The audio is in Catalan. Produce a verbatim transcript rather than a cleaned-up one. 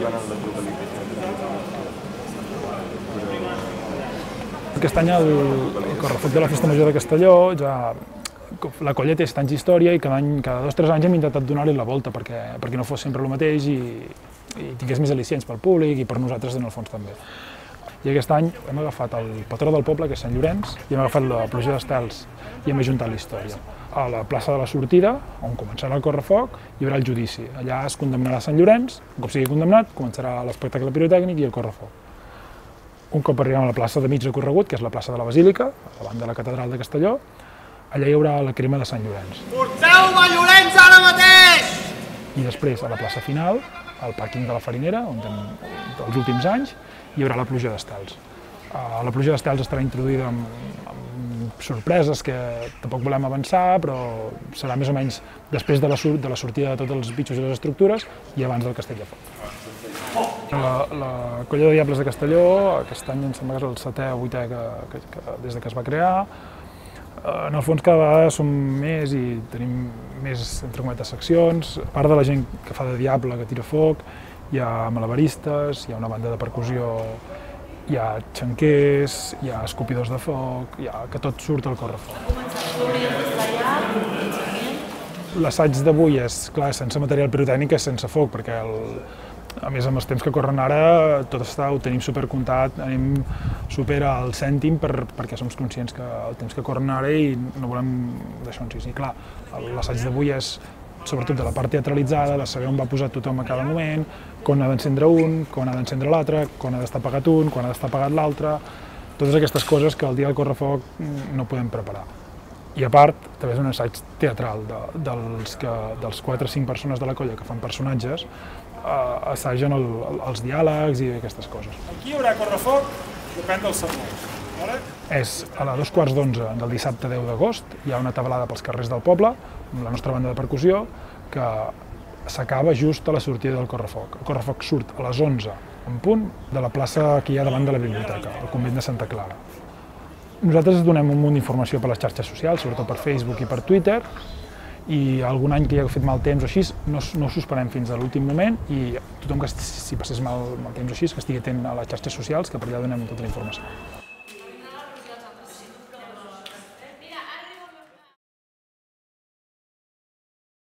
jugant en les localitzacions. Aquest any el, el Correfoc de la Festa Major de Castelló ja la colla té set anys d'història i cada any, cada dos o tres anys hem intentat donar-li la volta perquè, perquè no fos sempre el mateix i, i tingués més al·licients pel públic i per nosaltres en el fons també. I aquest any hem agafat el patró del poble, que és Sant Llorenç, i hem agafat la pluja d'estels i hem ajuntat la història. A la plaça de la sortida, on començarà el Correfoc, hi haurà el judici. Allà es condemnarà Sant Llorenç, un cop sigui condemnat, començarà l'espectacle pirotècnic i el Correfoc. Un cop arribem a la plaça de mig recorregut, que és la plaça de la Basílica, davant de la catedral de Castelló, allà hi haurà la crema de Sant Llorenç. Porteu-me Llorenç ara mateix! I després, a la plaça final, al pàrquing de la Farinera, on els últims anys, hi haurà la pluja d'estels. La pluja d'estels estarà introduïda amb, amb sorpreses que tampoc volem avançar, però serà més o menys després de la, de la sortida de tots els bitxos i les estructures i abans del Castell de Foc. La, la Colla de Diables de Castelló, aquest any em sembla que és el setè o vuitè que, que, que, des de que es va crear. En el fons cada vegada som més i tenim més, entre cometes, seccions. A part de la gent que fa de diable, que tira foc, hi ha malabaristes, hi ha una banda de percussió, hi ha xanquers, hi ha escopidors de foc, hi ha, que tot surt al Correfoc. L'assaig d'avui és, clar, sense material pirotècnic, és sense foc, perquè el, a més amb els temps que corren ara tot està, ho tenim supercomptat, anem super al cèntim per, perquè som conscients que el temps que corren ara i no volem deixar un sis. I clar, l'assaig d'avui és sobretot de la part teatralitzada, de saber on va posar tothom a cada moment, quan ha d'encendre un, quan ha d'encendre l'altre, quan ha d'estar apagat un, quan ha d'estar apagat l'altre, totes aquestes coses que el dia del Correfoc no podem preparar. I a part, també és un assaig teatral de, dels, que, dels quatre o cinc persones de la colla que fan personatges, eh, assagen el, els diàlegs i aquestes coses. Aquí hi haurà Correfoc, depèn dels sermons. És a les dos quarts d'onze del dissabte deu d'agost, hi ha una tabalada pels carrers del poble, amb la nostra banda de percussió, que s'acaba just a la sortida del Correfoc. El Correfoc surt a les onze en punt de la plaça que hi ha davant de la biblioteca, el convent de Santa Clara. Nosaltres donem un munt d'informació per les xarxes socials, sobretot per Facebook i per Twitter, i algun any que hi ha fet mal temps o així, no, no ho suspenem fins a l'últim moment i tothom que si passés mal, mal temps o així, que estigui atent a les xarxes socials, que per allà donem tota la informació.